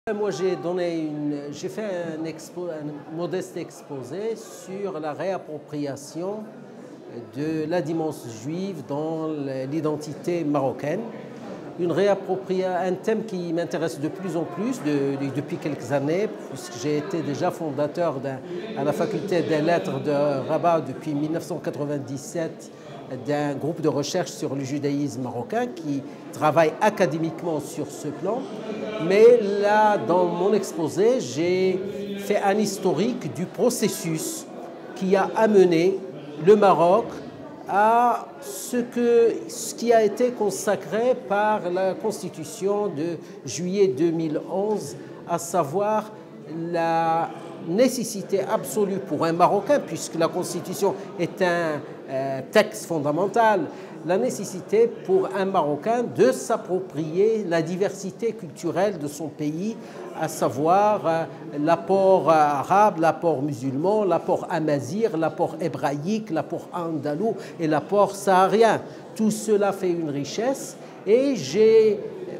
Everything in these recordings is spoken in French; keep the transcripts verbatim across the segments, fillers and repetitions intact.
Moi, j'ai donné une, j'ai fait un, expo, un modeste exposé sur la réappropriation de la dimension juive dans l'identité marocaine. Une réappropriation, un thème qui m'intéresse de plus en plus de, de, depuis quelques années, puisque j'ai été déjà fondateur à la faculté des lettres de Rabat depuis mille neuf cent quatre-vingt-dix-sept d'un groupe de recherche sur le judaïsme marocain qui travaille académiquement sur ce plan. Mais là, dans mon exposé, j'ai fait un historique du processus qui a amené le Maroc à ce, que, ce qui a été consacré par la Constitution de juillet deux mille onze, à savoir la nécessité absolue pour un Marocain, puisque la Constitution est un euh, texte fondamental, la nécessité pour un Marocain de s'approprier la diversité culturelle de son pays, à savoir euh, l'apport arabe, l'apport musulman, l'apport amazigh, l'apport hébraïque, l'apport andalou et l'apport saharien. Tout cela fait une richesse et j'ai,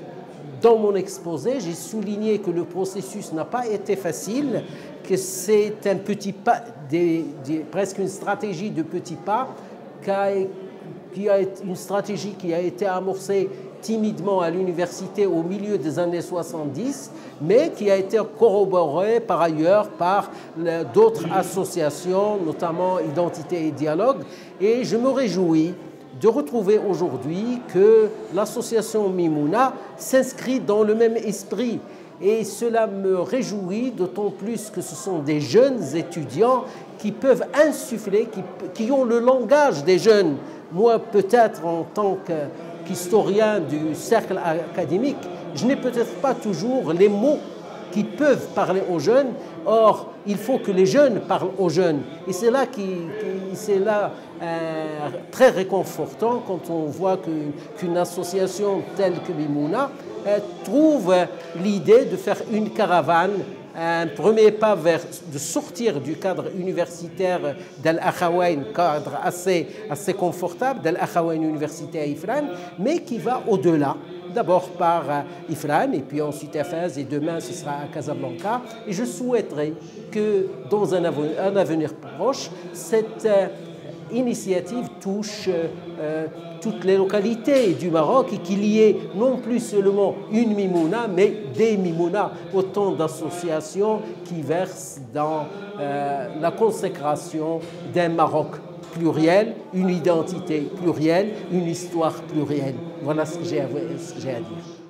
dans mon exposé, j'ai souligné que le processus n'a pas été facile, que c'est un petit pas, des, des, presque une stratégie de petits pas, qui a, qui a été, une stratégie qui a été amorcée timidement à l'université au milieu des années soixante-dix, mais qui a été corroborée par ailleurs par d'autres associations, notamment Identité et Dialogue. Et je me réjouis de retrouver aujourd'hui que l'association Mimouna s'inscrit dans le même esprit. Et cela me réjouit d'autant plus que ce sont des jeunes étudiants qui peuvent insuffler, qui, qui ont le langage des jeunes. Moi, peut-être en tant qu'historien du cercle académique, je n'ai peut-être pas toujours les mots qui peuvent parler aux jeunes. Or, il faut que les jeunes parlent aux jeunes. Et c'est là, qui, qui, c'est là euh, très réconfortant quand on voit qu'une association telle que Mimouna euh, trouve l'idée de faire une caravane, un premier pas vers de sortir du cadre universitaire d'Al-Akhawaïn, cadre assez, assez confortable d'Al-Akhawaïn Université à Ifrane, mais qui va au-delà. D'abord par Ifrane et puis ensuite à Fès et demain ce sera à Casablanca. Et je souhaiterais que dans un avenir, un avenir proche, cette euh, initiative touche euh, toutes les localités du Maroc et qu'il y ait non plus seulement une Mimouna, mais des Mimouna, autant d'associations qui versent dans euh, la consécration d'un Maroc pluriel, une identité plurielle, une histoire plurielle. Voilà ce que j'ai à, ce que j'ai à dire.